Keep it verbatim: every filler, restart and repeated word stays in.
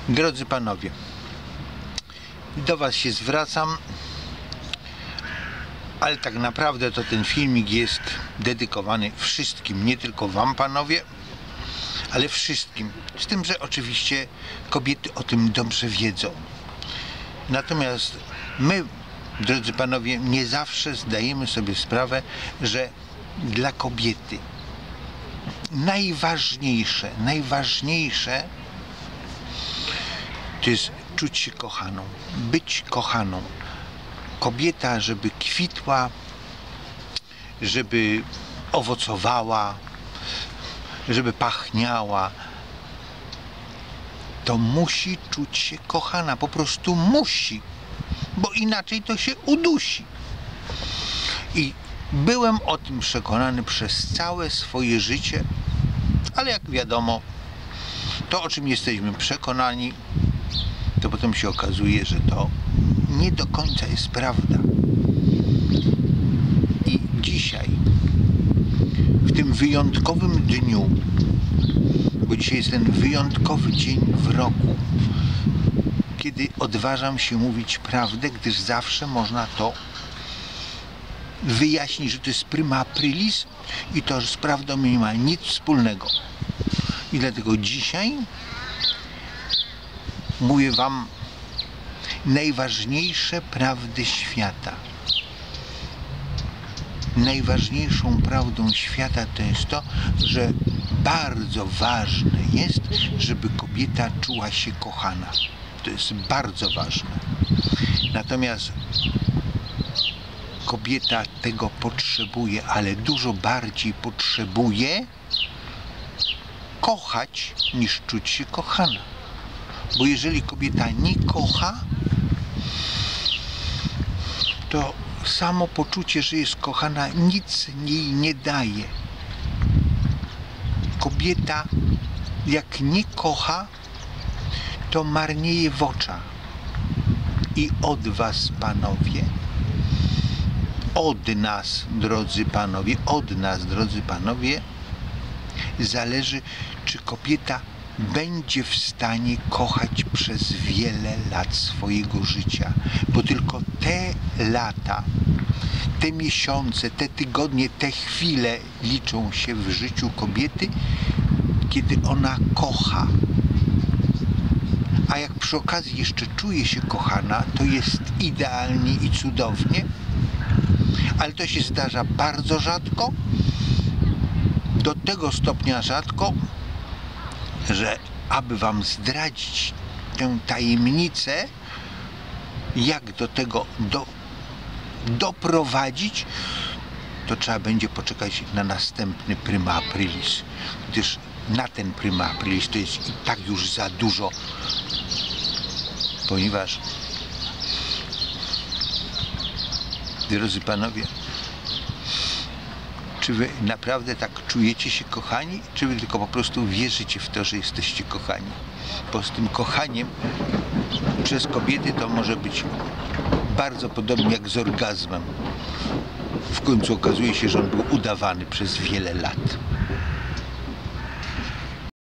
Drodzy panowie, do was się zwracam, ale tak naprawdę to ten filmik jest dedykowany wszystkim, nie tylko wam panowie, ale wszystkim. Z tym, że oczywiście kobiety o tym dobrze wiedzą. Natomiast my, drodzy panowie, nie zawsze zdajemy sobie sprawę, że dla kobiety najważniejsze, najważniejsze to jest czuć się kochaną, być kochaną. Kobieta, żeby kwitła, żeby owocowała, żeby pachniała, to musi czuć się kochana, po prostu musi, bo inaczej to się udusi. I byłem o tym przekonany przez całe swoje życie, ale jak wiadomo, to, o czym jesteśmy przekonani, to potem się okazuje, że to nie do końca jest prawda. I dzisiaj, w tym wyjątkowym dniu, bo dzisiaj jest ten wyjątkowy dzień w roku, kiedy odważam się mówić prawdę, gdyż zawsze można to wyjaśnić, że to jest prima aprilis i to z prawdą nie ma nic wspólnego. I dlatego dzisiaj mówię wam najważniejsze prawdy świata. Najważniejszą prawdą świata to jest to, że bardzo ważne jest, żeby kobieta czuła się kochana. To jest bardzo ważne. Natomiast kobieta tego potrzebuje, ale dużo bardziej potrzebuje kochać, niż czuć się kochana. Bo jeżeli kobieta nie kocha, to samo poczucie, że jest kochana, nic jej nie daje. Kobieta, jak nie kocha, to marnieje w oczach. I od was, panowie, od nas, drodzy panowie, od nas, drodzy panowie, zależy, czy kobieta będzie w stanie kochać przez wiele lat swojego życia, bo tylko te lata, te miesiące, te tygodnie, te chwile liczą się w życiu kobiety, kiedy ona kocha. A jak przy okazji jeszcze czuje się kochana, to jest idealnie i cudownie, ale to się zdarza bardzo rzadko, do tego stopnia rzadko, że aby wam zdradzić tę tajemnicę, jak do tego do, doprowadzić, to trzeba będzie poczekać na następny prima aprilis, gdyż na ten prima aprilis to jest i tak już za dużo, ponieważ, drodzy panowie, czy wy naprawdę tak czujecie się kochani, czy wy tylko po prostu wierzycie w to, że jesteście kochani? Bo z tym kochaniem przez kobiety to może być bardzo podobnie jak z orgazmem. W końcu okazuje się, że on był udawany przez wiele lat.